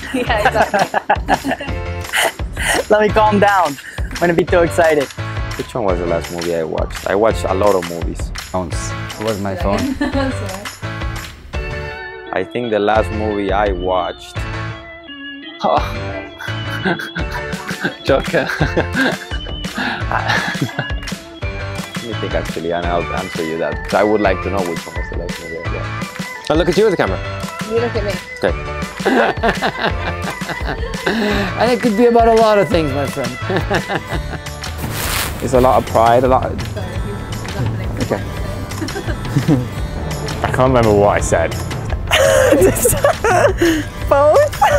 Yeah, exactly. Let me calm down. I'm gonna be too excited. Which one was the last movie I watched? I watched a lot of movies. It was my phone. I think the last movie I watched... Oh. Joker. Let me think actually, and I'll answer you that. I would like to know which one was the last movie I watched. I'll look at you at the camera. You look at me. Okay. And it could be about a lot of things, my friend. It's a lot of pride, a lot of... Okay. I can't remember what I said. Both?